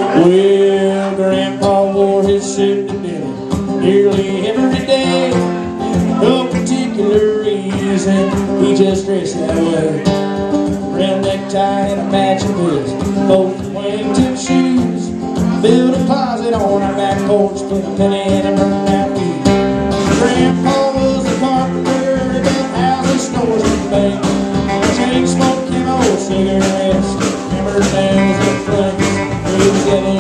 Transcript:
Well, Grandpa wore his suit to dinner nearly every day. No particular reason, he just dressed that way. Round necktie and a matching vest, both wingtip shoes. Built a closet on our back porch, put a penny in a burned out weed. Grandpa was a carpenter, he built houses, stores, and banks. Chain smoking old cigarettes, hammer nails and flames.